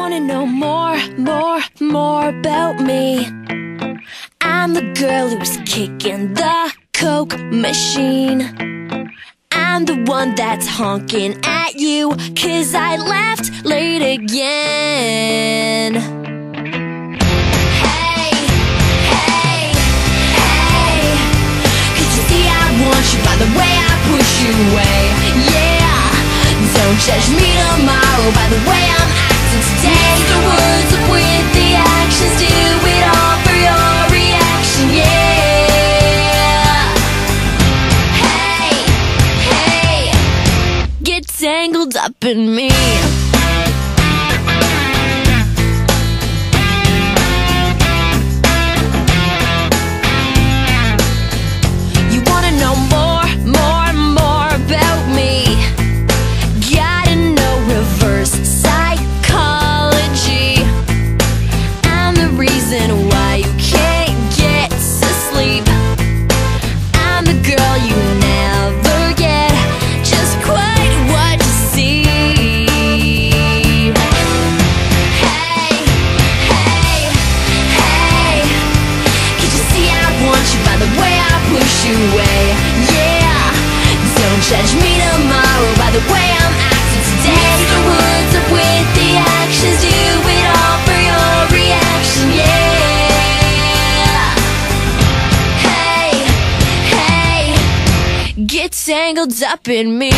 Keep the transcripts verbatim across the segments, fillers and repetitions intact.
wanna know more, more, more about me? I'm the girl who's kicking the Coke machine. I'm the one that's honking at you 'cause I left late again. Hey, hey, hey, could you see I want you by the way I push you away? Yeah, don't judge me tomorrow by the way I'm acting today. The words up with the actions, do it all for your reaction, yeah. Hey, hey, get tangled up in me. You wanna know more, more, more about me? Gotta know reverse psychology. I'm the reason why you can't get to sleep. I'm the girl you never get just quite what you see. Hey, hey, hey, could you see I want you by the way I push you away? Yeah, don't judge me tomorrow by the way I'm acting today. The words up with the actions, do it all for your reaction, yeah. Hey, hey, get tangled up in me.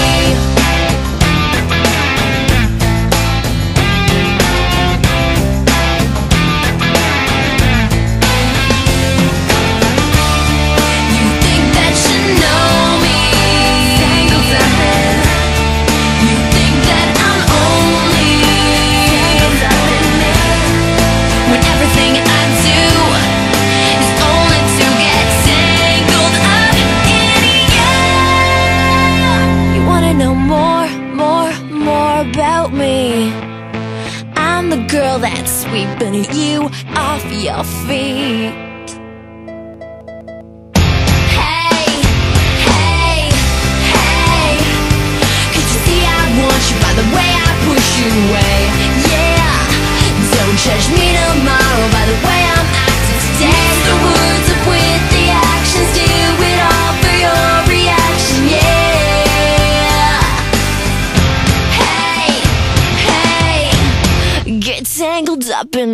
You think that you know me. Tangled up in. You think that I'm only tangled up in me, when everything I do is only to get tangled up in you. You wanna know more, more, more about me? I'm the girl that's sweeping you off your feet. Hey, hey, hey, could you see I want you by the way I push you away? Yeah, don't judge me tomorrow by the way I'm acting today. The words up with the actions, do it all for your reaction, yeah. Hey, hey, get tangled up in